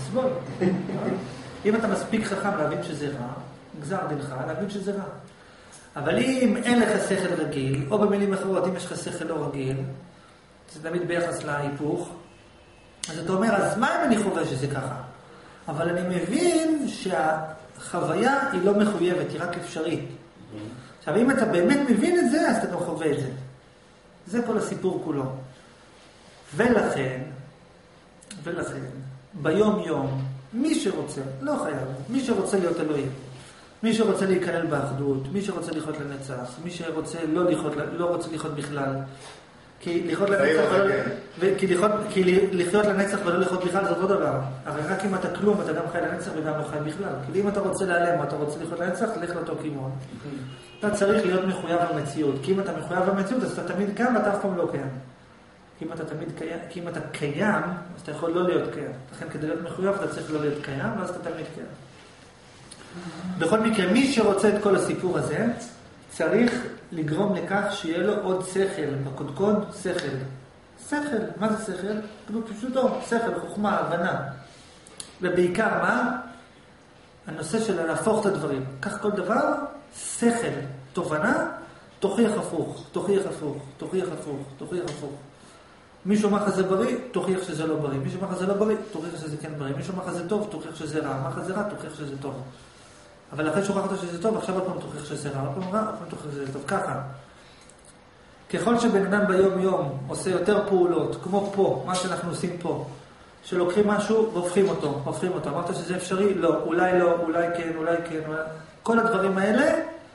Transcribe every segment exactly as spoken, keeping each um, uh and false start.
תסבול. אם אתה מספיק חכם להבין שזה רע, גזר דינך להבין שזה רע. אבל אם אין לך שכל רגיל, או במילים אחרות, אם יש לך שכל לא רגיל, זה תמיד ביחס להיפוך, אז אתה אומר, אז מה אם אני חווה שזה ככה? אבל אני מבין שהחוויה היא לא מחויבת, היא רק אפשרית. עכשיו, אם אתה באמת מבין את זה, אז אתה גם חווה את זה. זה כל הסיפור כולו. ולכן, ולכן, ביום יום, מי שרוצה, לא חייב, מי שרוצה להיות אלוהים, מי שרוצה להיכלל באחדות, מי שרוצה לחיות לנצח, מי שרוצה לא לחיות, לא רוצה לחיות בכלל, כי לחיות לנצח ולא, כי לחיות, כי לחיות לנצח ולא לחיות בכלל זה אותו דבר. הרי רק אם אתה כלום, אתה גם חי לנצח וגם לא חי בכלל. כי אם אתה רוצה להיעלם, אתה רוצה לחיות לנצח, תלך לאותו כיוון. אתה צריך להיות מחויב במציאות. כי אם אתה מחויב במציאות, אז אתה תמיד קיים ואתה אף פעם לא קיים. כי אם אתה תמיד קיים, כי אם אתה קיים, אז אתה יכול לא להיות קיים. לכן כדי להיות מחויב, אתה צריך לא להיות קיים, ואז אתה תמיד קיים. בכל מקרה, מי שרוצה את כל הסיפור הזה, צריך לגרום לכך שיהיה לו עוד שכל, בקודקוד שכל. שכל, מה זה שכל? פשוטו, שכל, חוכמה, הבנה. ובעיקר מה? הנושא של להפוך את הדברים. כך כל דבר, שכל, תובנה, תוכיח הפוך, תוכיח הפוך, תוכיח הפוך, תוכיח הפוך. מישהו אמר לך זה בריא, תוכיח שזה לא בריא. מישהו אמר לך זה לא בריא, תוכיח שזה כן בריא. מישהו אמר לך זה טוב, תוכיח שזה רע. אמר לך זה רע, תוכיח שזה טוב. אבל אחרי שהוכחת שזה טוב, עכשיו עוד פעם תוכיח שזה רע, עוד פעם רע, עוד פעם תוכיח שזה טוב. ככה. ככל שבן אדם ביום יום עושה יותר פעולות, כמו פה, מה שאנחנו עושים פה, שלוקחים משהו והופכים אותו, הופכים אותו. אמרת שזה אפשרי? לא. אולי לא, אולי כן, אולי כן. אולי... כל הדברים האלה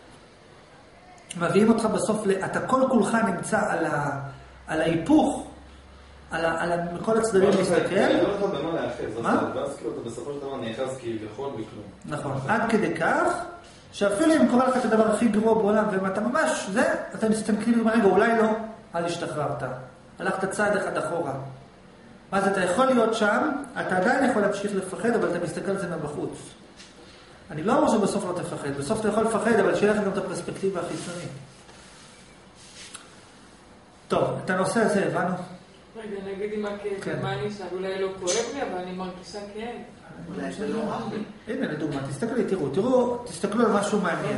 מביאים אותך בסוף, אתה כל כולך נמצא על, ה... על ההיפוך, על, ה... על ה... מכל הצדדים להסתכל. אני לא יודע במה להאחז. מה? ואז כאילו אתה בסופו של דבר נאחז כביכול בכלום. נכון. עד כדי כך, שאפילו אם קורא לך את הדבר הכי גרוע בעולם, ואתה ממש, זה, אתה מסתכל ברגע, אולי לא, אל השתחררת. הלכת צעד אחד אחורה. אז אתה יכול להיות שם, אתה עדיין יכול להמשיך לפחד, אבל אתה מסתכל על זה מבחוץ. אני לא אומר שבסוף לא תפחד, בסוף אתה יכול לפחד, אבל שיהיה לך גם את הפרספקטיבה החיצונית. טוב, את הנושא הזה הבנו? רגע, נגיד עם הכאב, מה אני אשאר? אולי לא כואב לי, אבל אני מרגישה כאב. אולי זה לא רע לי. הנה, לדוגמה, תסתכלי, תראו, תראו, תסתכלו על משהו מעניין.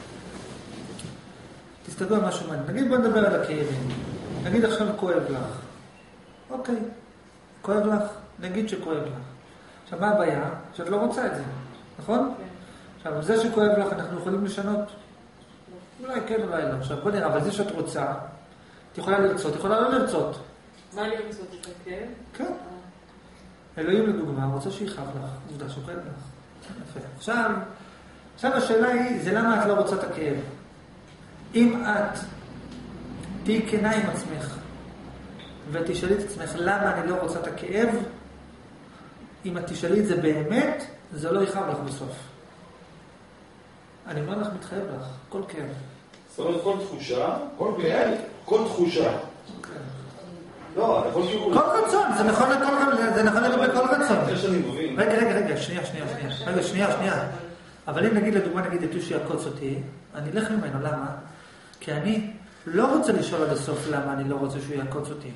תסתכלו על משהו מעניין. נגיד בוא נדבר על הכאבים. נגיד עכשיו כואב לך. אוקיי, כואב לך, נגיד שכואב לך. עכשיו, מה הבעיה? שאת לא רוצה את זה, נכון? עכשיו, זה שכואב לך, אנחנו יכולים לשנות? אולי כן, אולי לא. עכשיו, בוא נראה, אבל זה שאת רוצה, את יכולה לרצות, את יכולה לא לרצות. מה לרצות את הכאב? כן. אלוהים לדוגמה, רוצה שיחב לך, עובדה שוכב לך. יפה. עכשיו, עכשיו השאלה היא, זה למה את לא רוצה את הכאב? אם את תהי כנה עם עצמך, ותשאלי את עצמך, למה אני לא רוצה את הכאב? אם את תשאלי את זה באמת, זה לא יכאב לך בסוף. אני אומר לך, מתחייב לך, כל כאב. זאת אומרת, כל תחושה, כל כאב, כל תחושה. לא, אתה יכול כאילו... כל רצון, זה נכון לגבי כל רצון. יש אני מבין. רגע, רגע, רגע, שנייה, שנייה, שנייה. רגע, שנייה, שנייה. אבל אם נגיד, לדוגמה, נגיד, את יושי יעקוץ אותי, אני אלך ממנו, למה? כי אני לא רוצה לשאול עד הסוף למה אני לא רוצה שהוא יעקוץ אותי.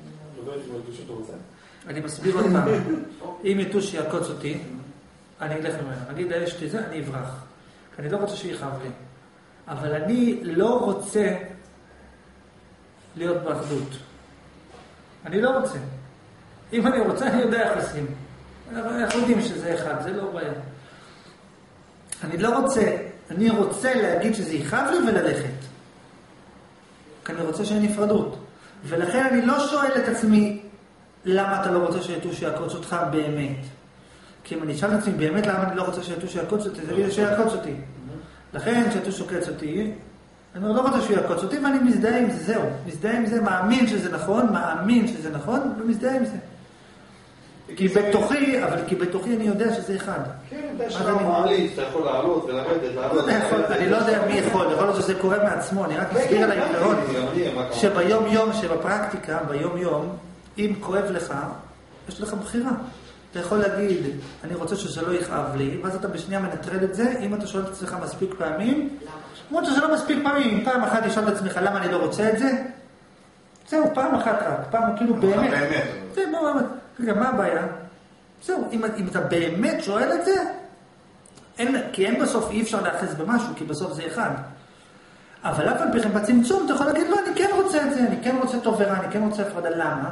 אני מסביר עוד פעם. אם יתושי יעקוץ אותי, אני אלך ממנו. נגיד, יש לי זה, אני אברח. כי אני לא רוצה שיחב לי. אבל אני לא רוצה להיות באחדות. אני לא רוצה. אם אני רוצה, אני יודע איך עושים. אנחנו יודעים שזה אחד, זה לא בעיה. אני לא רוצה, אני רוצה להגיד שזה יכאב לי וללכת. כי אני רוצה שאין נפרדות. ולכן אני לא שואל את עצמי, למה אתה לא רוצה שיתושי יעקוץ אותך באמת? כי אם אני אשאל את עצמי, באמת למה אני לא רוצה שיתושי יעקוץ אותי, זה לי שיעקוץ אותי. לכן שיתושי יעקוץ אותי, אני לא רוצה שהוא יעקוץ אותי, ואני מזדהה עם זה, זהו. מזדהה עם זה, מאמין שזה נכון, מאמין שזה נכון, ומזדהה עם זה. כי בתוכי, אבל כי בתוכי אני יודע שזה אחד. כן, אתה יש לך מעלית, אתה יכול לעלות ולרדת, לעלות. אני לא יודע מי יכול, יכול להיות שזה קורה מעצמו, אני רק מסביר על העיקרון. שביום יום, שבפרקטיקה, ביום יום, אם כואב לך, יש לך בחירה. אתה יכול להגיד, אני רוצה שזה לא יכאב לי, ואז אתה בשנייה מנטרל את זה, אם אתה שואל את עצמך מספיק פעמים, למרות שזה לא מספיק פעמים, אם פעם אחת תשאל את עצמך למה אני לא רוצה את זה, זהו, פעם אחת רק, פעם כאילו באמת. באמת. זה באמת. רגע, מה הבעיה? זהו, אם, אם אתה באמת שואל את זה, אין, כי אין בסוף, אי אפשר להאחז במשהו, כי בסוף זה אחד. אבל אף על פי כן בצמצום, אתה יכול להגיד, לא, אני כן רוצה את זה, אני כן רוצה טוב ורע, אני כן רוצה הפרדה. למה?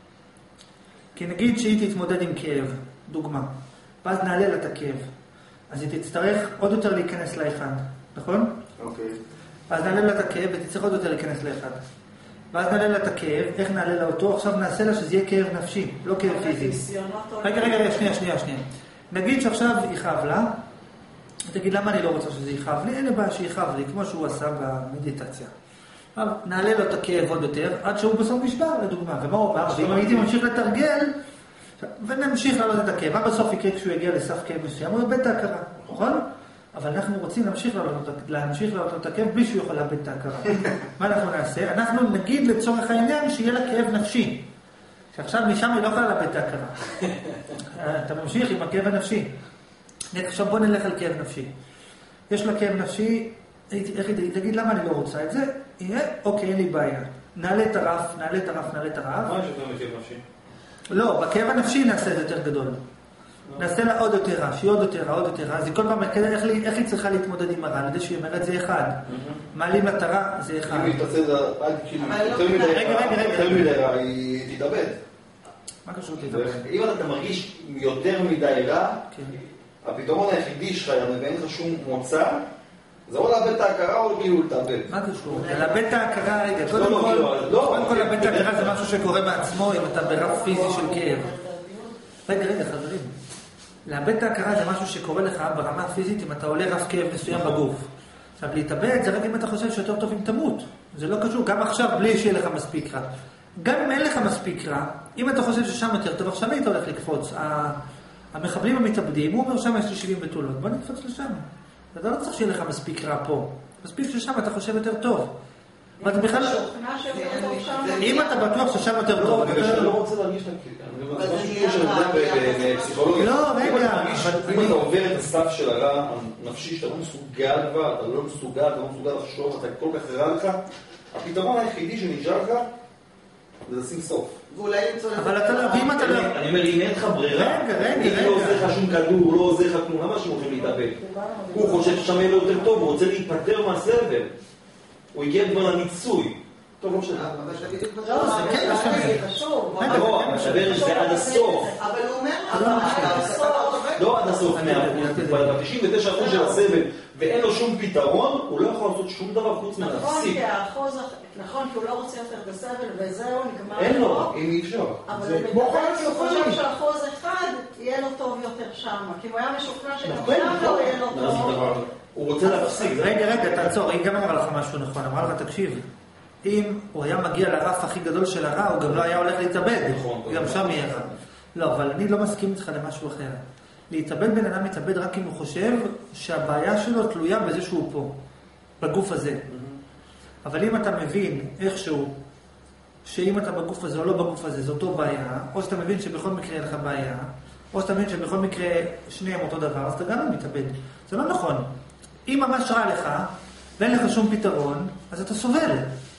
כי נגיד שהיא תתמודד עם כאב, דוגמה, ואז נעלה לה את הכאב. אז היא תצטרך עוד יותר להיכנס לאחד, נכון? אוקיי. ואז נעלה לה את הכאב ותצטרך עוד יותר להיכנס לאחד. ואז נעלה לה את הכאב, איך נעלה לה אותו? עכשיו נעשה לה שזה יהיה כאב נפשי, לא כאב פיזי. רגע, רגע, רגע, שנייה, שנייה, שנייה. נגיד שעכשיו יכאב לה, תגיד, למה אני לא רוצה שזה יכאב לי? אין לי בעיה שיכאב לי, כמו שהוא עשה במדיטציה. נעלה לו את הכאב עוד יותר, עד שהוא בסוף נשבר, לדוגמה. ומה הוא אומר? ואם הייתי ממשיך לתרגל, ונמשיך לעלות את הכאב. מה בסוף יקרה כשהוא יגיע לסף כאב מסוים? הוא יאבד את ההכרה, נכון? אבל אנחנו רוצים להמשיך לעלות את הכאב בלי שהוא יכול לאבד את ההכרה. מה אנחנו נעשה? אנחנו נגיד לצורך העניין שיהיה לה כאב נפשי. שעכשיו משם היא לא יכולה לאבד את ההכרה. אתה ממשיך עם הכאב הנפשי. עכשיו בוא נלך על כאב נפשי. יש לה כאב נפשי, איך היא תגיד למה אני לא רוצה את זה? יהיה, אוקיי, אין לי בעיה. נעלה את הרף, נעלה את הרף, נעלה את הרף. מה יש יותר מכאב נפשי? לא, בכאב הנפשי נעשה את זה יותר גדול. נעשה לה עוד יותר רע, שהיא עוד יותר רע, עוד יותר רע. אז היא כל פעם, איך היא צריכה להתמודד עם הרע? על ידי שהיא אומרת זה אחד. מעלים לה את הרע, זה אחד. אם היא תעשה את זה, יותר מדי רע, היא תתאבד. מה קשור תתאבד? אם אתה מרגיש יותר מדי רע, הפתרון היחידי שלך, ואין לך שום מוצא, זה או לאבד את ההכרה או כאילו לתאבד. מה קשור? לאבד את ההכרה, רגע, קודם כל לאבד את ההכרה זה משהו שקורה בעצמו אם אתה ברף פיזי של כאב. רגע, רגע, חברים. לאבד את ההכרה זה משהו שקורה לך ברמה הפיזית אם אתה עולה רף כאב מסוים בגוף. עכשיו, להתאבד זה רק אם אתה חושב שיותר טוב אם תמות. זה לא קשור, גם עכשיו בלי שיהיה לך מספיק רע. גם אם אין לך מספיק רע, אם אתה חושב ששם יותר טוב, עכשיו היית הולך לקפוץ. המחבלים המתאבדים, הוא אומר שם יש לי שבעים בתולות, בוא נקפוץ לשם. אתה לא צריך שיהיה לך מספיק רע פה. מספיק ששם אתה חושב יותר טוב. ואתה בכלל... אם אתה בטוח ששם יותר טוב... לא, בגלל שאני לא רוצה להרגיש את הכאב. זה משהו שיש לנו בפסיכולוגיה. לא, רגע. אם אתה עובר את הסף של הרע הנפשי, שאתה לא מסוגל כבר, אתה לא מסוגל, אתה לא מסוגל לחשוב, אתה כל כך רע לך, הפתרון היחידי שנשאר לך, זה לשים סוף. ואולי למצוא... אבל אתה לא... ואם אתה לא... אני אומר, אם אין לך ברירה, רגע, רגע, אם לא עוזר לך שום כדור, לא עוזר לך כלום, למה שהוא הולכים להתאבד? הוא חושב ששם יהיה לו יותר טוב, הוא רוצה להיפטר מהסבל. הוא הגיע כבר לניצוי. טוב, לא משנה. אבל זה בדיוק לא, זה כן משנה. זה חשוב. לא, המשבר זה עד הסוף. אבל הוא אומר, עד הסוף. לא עד הסוף, ב-תשעים ותשע אחוז של הסבל, ואין לו שום פתרון, הוא לא יכול לעשות שום דבר חוץ מנפסיק. נכון, כי הוא לא רוצה יותר בסבל, וזהו, נגמר. אין לו, אם אי אפשר. אבל הוא מדבר שהוא חושב שאחוז אחד יהיה לו טוב יותר שם. כי הוא היה משוכנע שגם שם לא יהיה לו טוב. הוא רוצה להפסיק. רגע, רגע, תעצור, היא גם אמרה לך משהו נכון, אמרה לך, תקשיב, אם הוא היה מגיע לרף הכי גדול של הרע, הוא גם לא היה הולך להתאבד. גם שם יהיה רע. לא, אבל אני לא מסכים איתך למשהו אחר. להתאבד בן אדם מתאבד רק אם הוא חושב שהבעיה שלו תלויה בזה שהוא פה, בגוף הזה. אבל אם אתה מבין איכשהו, שאם אתה בגוף הזה או לא בגוף הזה, זו אותו בעיה, או שאתה מבין שבכל מקרה אין לך בעיה, או שאתה מבין שבכל מקרה שניהם אותו דבר, אז אתה גם לא מתאבד. זה לא נכון. אם ממש רע לך, ואין לך שום פתרון, אז אתה סובל.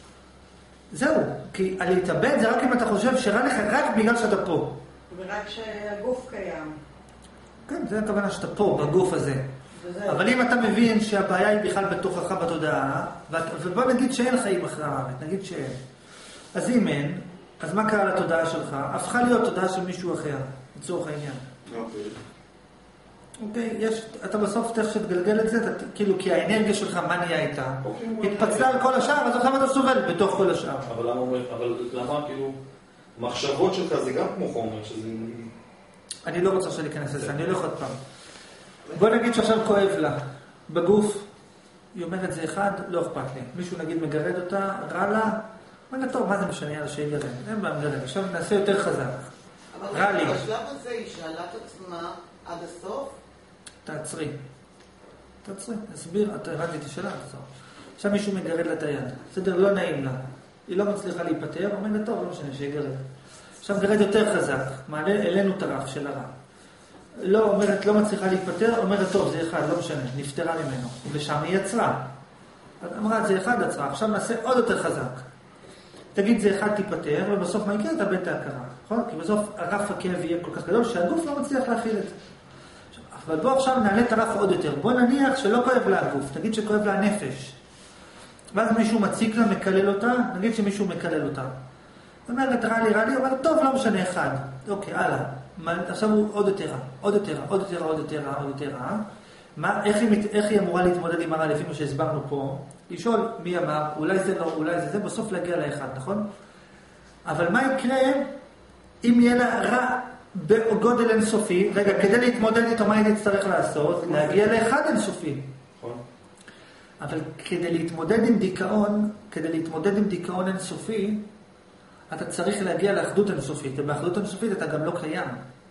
זהו. כי להתאבד זה רק אם אתה חושב שרע לך רק בגלל שאתה פה. ורק שהגוף קיים. כן, זה הכוונה שאתה פה, בגוף הזה. אבל אם אתה מבין שהבעיה היא בכלל בתוכך בתודעה, ובוא נגיד שאין חיים אחרי המוות, נגיד שאין. אז אם אין, אז מה קרה לתודעה שלך? הפכה להיות תודעה של מישהו אחר, לצורך העניין. אוקיי. אוקיי, יש, אתה בסוף תכף שתגלגל את זה, אתה, כאילו, כי האנרגיה שלך, מה נהיה איתה? התפצלה על כל השאר, אז עכשיו אתה סובל בתוך כל השאר. אבל למה, אבל למה, כאילו, מחשבות שלך זה גם כמו חומר, שזה... אני לא רוצה שניכנס לזה, אני הולך עוד פעם. בוא נגיד שעכשיו כואב לה, בגוף, היא אומרת זה אחד, לא אכפת לי. מישהו נגיד מגרד אותה, רע לה, אומר לה, טוב, מה זה משנה על שהיא גרד? אין בה מגרד, עכשיו נעשה יותר חזק. רע לי. אבל בשלב הזה היא שאלה את עצמה עד הסוף? תעצרי. תעצרי, תסביר, אתה הבנתי את השאלה, תעצור. עכשיו מישהו מגרד לה את היד, בסדר, לא נעים לה. היא לא מצליחה להיפטר, אומר לה, טוב, לא משנה, שיגרד. עכשיו גרד יותר חזק, מעלה אלינו את הרף של הרע. לא אומרת, לא מצליחה להיפטר, אומרת, טוב, זה אחד, לא משנה, נפטרה ממנו. ושם היא יצרה. אז אמרה, זה אחד, עצרה, עכשיו נעשה עוד יותר חזק. תגיד זה אחד תיפטר, ובסוף מה יקרה? תאבד את ההכרה, נכון? כי בסוף הרף הכאב יהיה כל כך גדול שהגוף לא מצליח להכיל את זה. אבל בוא עכשיו נעלה את הרף עוד יותר. בוא נניח שלא כואב לה הגוף, נגיד שכואב לה הנפש. ואז מישהו מציק לה, מקלל אותה, נגיד שמישהו מקלל אותה. זאת אומרת, רע לי, רע לי, אומר, טוב, לא משנה אחד. אוקיי, הלאה. עכשיו הוא עוד יותר רע, עוד יותר רע, עוד יותר רע, עוד יותר רע, עוד יותר רע. מה, איך היא, איך היא אמורה להתמודד עם הרע לפי מה שהסברנו פה? לשאול מי אמר, אולי זה לא, אולי זה זה, בסוף להגיע לאחד, נכון? אבל מה יקרה אם יהיה לה רע בגודל אינסופי? רגע, כדי להתמודד איתו, מה היא תצטרך לעשות? להגיע לאחד אינסופי. אבל כדי להתמודד עם דיכאון, כדי להתמודד עם דיכאון אינסופי, אתה צריך להגיע לאחדות אינסופית, ובאחדות אינסופית אתה גם לא קיים.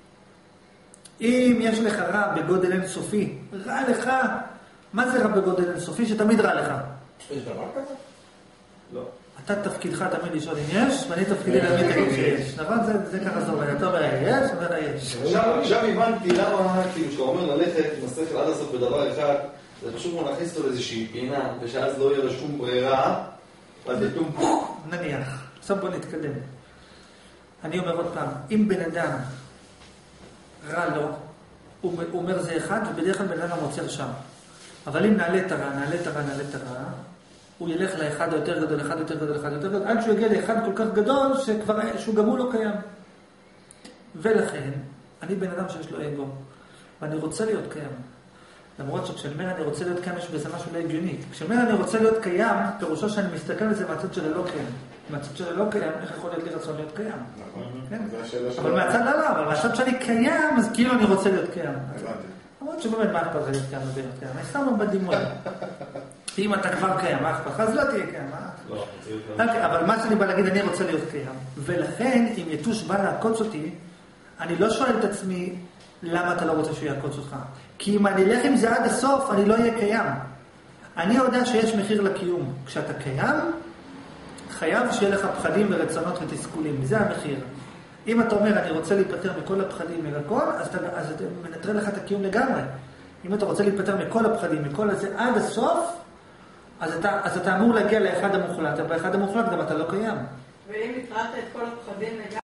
אם יש לך רע בגודל אינסופי, רע לך, מה זה רע בגודל אינסופי? שתמיד רע לך. יש דבר כזה? לא. אתה תפקידך תמיד לשאול אם יש, ואני תפקידי להגיד תגיד שיש. נכון? זה ככה זו, אתה אומר יש, אומר יש. עכשיו הבנתי למה, כאילו, שאתה אומר ללכת עם השכל עד הסוף בדבר אחד, זה פשוט כמו להכניס אותו לאיזושהי פינה, ושאז לא יהיה לו שום ברירה, ואז יתום פוק. נניח. עכשיו בוא נתקדם. אני אומר עוד פעם, אם בן אדם רע לו, הוא אומר זה אחד, ובדרך כלל בן אדם מוצר שם. אבל אם נעלה את הרע, נעלה את הרע, נעלה את הרע, הוא ילך לאחד היותר גדול, אחד יותר גדול, אחד יותר גדול, עד שהוא יגיע לאחד כל כך גדול, שכבר, שהוא גם הוא לא קיים. ולכן, אני בן אדם שיש לו אגו, ואני רוצה להיות קיים. למרות שכשאני אומר אני רוצה להיות קיים, יש בזה משהו לא הגיוני. כשאני אומר אני רוצה להיות קיים, פירושו שאני מסתכל על זה מהצד של הלא קיים. מהצד של הלא קיים, איך יכול להיות לי רצון להיות קיים? נכון. אבל מהצד לא, לא, אבל מהצד שאני קיים, אז כאילו אני רוצה להיות קיים. למרות שבאמת מה אכפת להיות קיים ולהיות קיים? אני סתם בדימוי. אם אתה כבר קיים, מה אכפת? אז לא תהיה קיים. אבל מה שאני בא להגיד, אני רוצה להיות קיים. ולכן, אם יתוש בא לעקוץ אותי, אני לא שואל את עצמי, למה אתה לא רוצה שהוא יעקוץ אותך? כי אם אני אלך עם זה עד הסוף, אני לא אהיה קיים. אני יודע שיש מחיר לקיום. כשאתה קיים, חייב שיהיה לך פחדים ורצונות ותסכולים. זה המחיר. אם אתה אומר, אני רוצה להיפטר מכל הפחדים מלכל, אז אתה, אז אתה מנטרל לך את הקיום לגמרי. אם אתה רוצה להיפטר מכל הפחדים, מכל הזה עד הסוף, אז אתה, אז אתה אמור להגיע לאחד המוחלט. אבל באחד המוחלט גם אתה לא קיים. ואם נטרלת את כל הפחדים לגמרי,